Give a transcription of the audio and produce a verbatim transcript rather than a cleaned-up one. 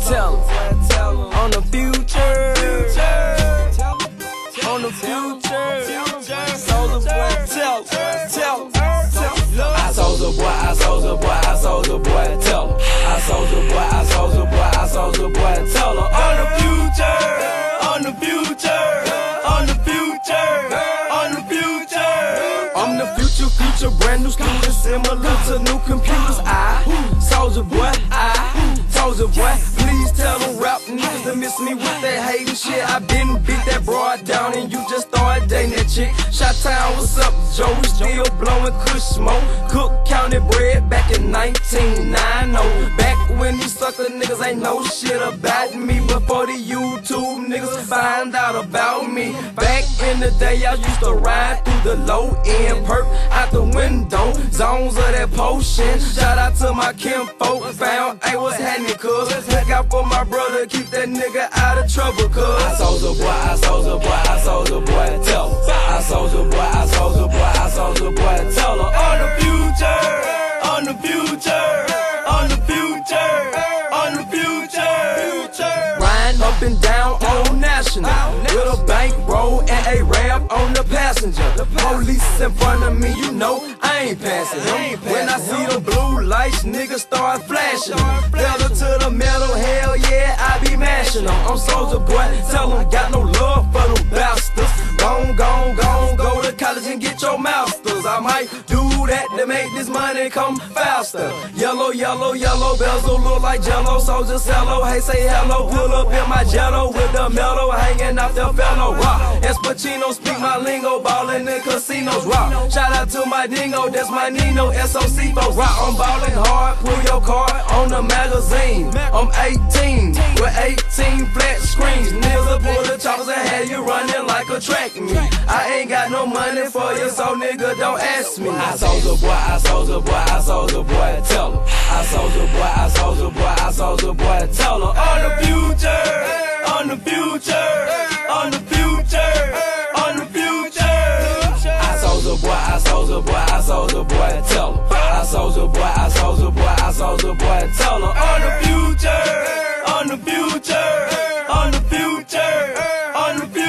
tell 'em. On the future, on the future, Soulja Boy, tell 'em, tell 'em, tell 'em. I Soulja Boy, I Soulja Boy, I Soulja Boy, tell 'em. I Soulja Boy, I Soulja Boy, I Soulja Boy, tell 'em. On the future, on the future, on the future, on the future. I'm the future, future, brand new student, similar to new computers. I, Soulja Boy, I, Soulja Boy. Please tell them rap niggas to miss me with that hating shit. I been beat that broad down and you just started dating that chick. Shot-Town, what's up, Joe? We still blowing kush smoke. Cook County bread back in nineteen ninety. Back when these sucker niggas ain't know shit about me. Before the YouTube niggas find out about me. Back in the day, I used to ride through the low end, perk out the window, zones of that potion. Shout out to my kinfolk, found I was happening, cuz. Look out for my brother, keep that nigga out of trouble, cuz. I Soulja Boy, I Soulja Boy, I Soulja Boy, tell 'em. I Soulja Boy, I Soulja Boy, I Soulja Boy, tell 'em. On the future, on the future, on the future, on the future. Riding up and down on National, with a bankroll and a rap on the passenger. The police in front of me, you know I ain't passing them. When I see the blue lights, niggas start flashing them. Pedal to the metal, hell yeah, I be mashing them. I'm Soulja Boy, tell them got no love for them bastards. Gon' gon' gon' go to college and get your masters. I might do that to make this money come faster. Yellow, yellow, yellow bezel look like Jello. Soulja cello, hey say hello. Pull up in my Jello with the mellow hanging out the fellow rock. Espacino speak my lingo, ballin' in casinos rock. Shout out to my dingo, that's my Nino. S O C for rock. I'm ballin' hard, pull your card on the magazine. I'm eighteen with eighteen flat screens. Niggas pull the choppers and have you running like a track meet. I ain't got no money for you, so nigga don't ask me. I Soulja Boy, I Soulja Boy, I Soulja Boy, tell 'em. I Soulja Boy, I Soulja Boy, I Soulja Boy, tell 'em. On the future, on the future, on the future, on the future. I Soulja Boy, I Soulja Boy, I Soulja Boy, tell 'em. I Soulja Boy, I Soulja Boy, I Soulja Boy, tell 'em. On the future, on the future, on the future, on the future.